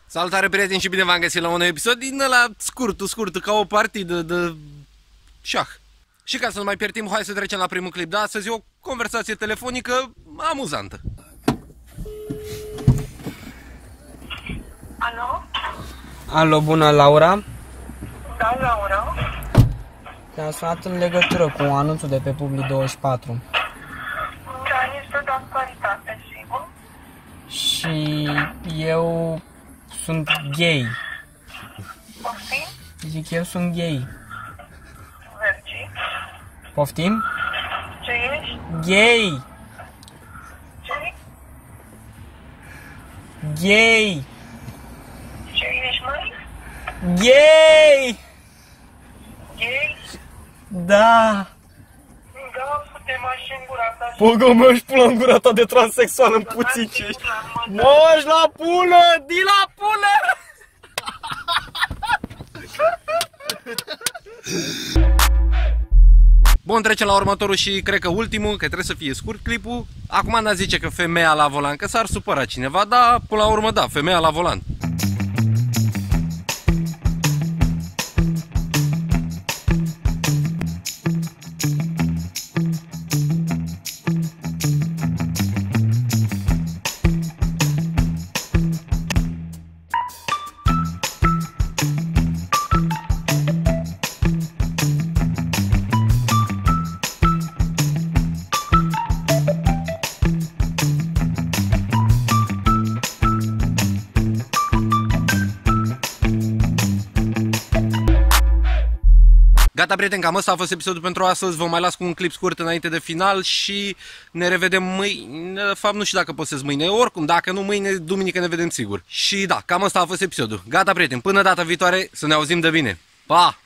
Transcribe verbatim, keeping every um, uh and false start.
Salutare prieteni și bine v-am găsit la un episod din ăla scurtul, scurtul, ca o partidă de șah. Și ca să nu mai pierd timp, hai să trecem la primul clip de astăzi, o conversație telefonică amuzantă. Alo? Alo, bună, Laura? Da, Laura? Te-am sunat în legătură cu anunțul de pe Publi douăzeci și patru. Da, este de actualitate, sigur. Și eu sunt gay. Poftim? Zic, eu sunt gay. Vergi? Poftim? Ce ești? Gay! Ce? Gay! Ce ești, măi? Gay! Gay? Da! Da, fute mașini gura ta și... Pogă mă, își pula în gura ta de transexual în puțici. Moși la pulă! Di la pulă! Bun, trecem la următorul și cred că ultimul, că trebuie să fie scurt clipul. Acum n-a zice că femeia la volan, că s-ar supăra cineva, dar până la urmă da, femeia la volan. Gata, prieteni, cam ăsta a fost episodul pentru astăzi. Vă mai las cu un clip scurt înainte de final și ne revedem mâine. De fapt, nu știu dacă postez mâine, oricum, dacă nu mâine, duminică ne vedem sigur. Și da, cam ăsta a fost episodul. Gata, prieteni, până data viitoare, să ne auzim de bine. Pa!